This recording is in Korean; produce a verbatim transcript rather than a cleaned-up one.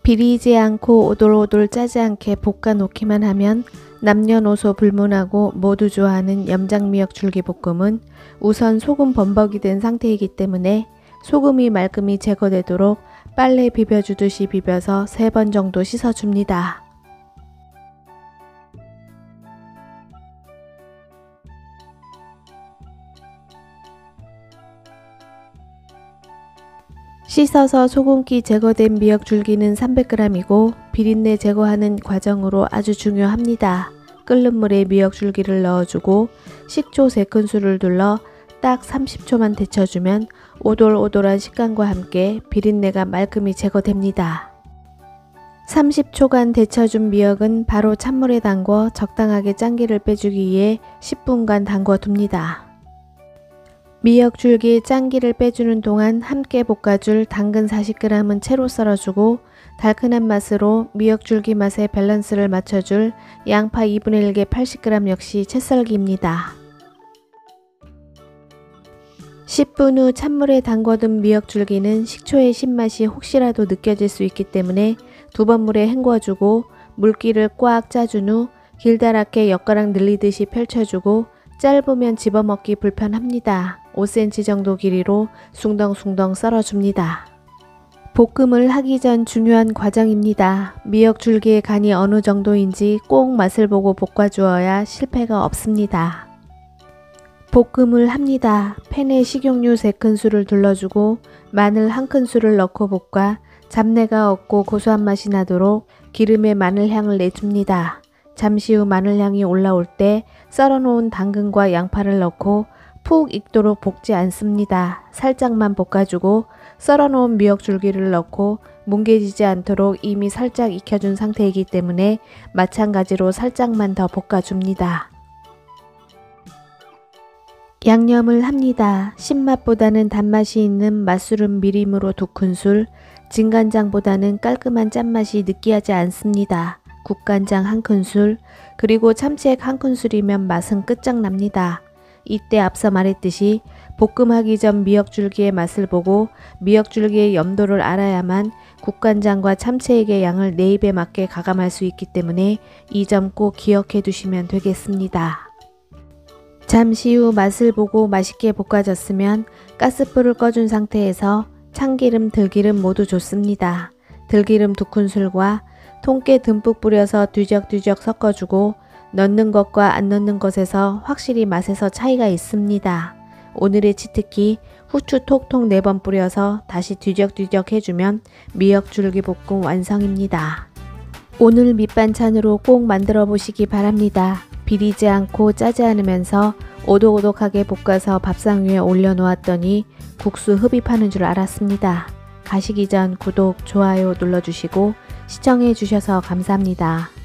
비리지 않고 오돌오돌 짜지 않게 볶아 놓기만 하면 남녀노소 불문하고 모두 좋아하는 염장미역 줄기볶음은 우선 소금 범벅이 된 상태이기 때문에 소금이 말끔히 제거되도록 빨래 비벼주듯이 비벼서 세 번 정도 씻어줍니다. 씻어서 소금기 제거된 미역줄기는 삼백 그램이고 비린내 제거하는 과정으로 아주 중요합니다. 끓는 물에 미역줄기를 넣어주고 식초 세 큰술을 둘러 딱 삼십 초만 데쳐주면 오돌오돌한 식감과 함께 비린내가 말끔히 제거됩니다. 삼십 초간 데쳐준 미역은 바로 찬물에 담궈 적당하게 짠기를 빼주기 위해 십 분간 담궈 둡니다. 미역줄기의 짠기를 빼주는 동안 함께 볶아줄 당근 사십 그램은 채로 썰어주고 달큰한 맛으로 미역줄기 맛의 밸런스를 맞춰줄 양파 이분의 일 개 팔십 그램 역시 채썰기입니다. 십 분 후 찬물에 담궈둔 미역줄기는 식초의 신맛이 혹시라도 느껴질 수 있기 때문에 두 번 물에 헹궈주고 물기를 꽉 짜준 후 길다랗게 엿가락 늘리듯이 펼쳐주고 짧으면 집어먹기 불편합니다. 오 센티미터 정도 길이로 숭덩숭덩 썰어줍니다. 볶음을 하기 전 중요한 과정입니다. 미역줄기의 간이 어느 정도인지 꼭 맛을 보고 볶아주어야 실패가 없습니다. 볶음을 합니다. 팬에 식용유 세 큰술을 둘러주고 마늘 한 큰술을 넣고 볶아 잡내가 없고 고소한 맛이 나도록 기름에 마늘향을 내줍니다. 잠시 후 마늘향이 올라올 때 썰어놓은 당근과 양파를 넣고 푹 익도록 볶지 않습니다. 살짝만 볶아주고 썰어놓은 미역줄기를 넣고 뭉개지지 않도록 이미 살짝 익혀준 상태이기 때문에 마찬가지로 살짝만 더 볶아줍니다. 양념을 합니다. 신맛보다는 단맛이 있는 맛술은 미림으로 두 큰술, 진간장보다는 깔끔한 짠맛이 느끼하지 않습니다. 국간장 한 큰술, 그리고 참치액 한 큰술이면 맛은 끝장납니다. 이때 앞서 말했듯이 볶음하기 전 미역줄기의 맛을 보고 미역줄기의 염도를 알아야만 국간장과 참치액의 양을 내 입에 맞게 가감할 수 있기 때문에 이 점 꼭 기억해 두시면 되겠습니다. 잠시 후 맛을 보고 맛있게 볶아졌으면 가스불을 꺼준 상태에서 참기름, 들기름 모두 좋습니다. 들기름 두 큰술과 통깨 듬뿍 뿌려서 뒤적뒤적 섞어주고 넣는 것과 안 넣는 것에서 확실히 맛에서 차이가 있습니다. 오늘의 치트키 후추 톡톡 네 번 뿌려서 다시 뒤적뒤적 해주면 미역줄기 볶음 완성입니다. 오늘 밑반찬으로 꼭 만들어 보시기 바랍니다. 비리지 않고 짜지 않으면서 오독오독하게 볶아서 밥상 위에 올려놓았더니 국수 흡입하는 줄 알았습니다. 가시기 전 구독, 좋아요 눌러주시고 시청해 주셔서 감사합니다.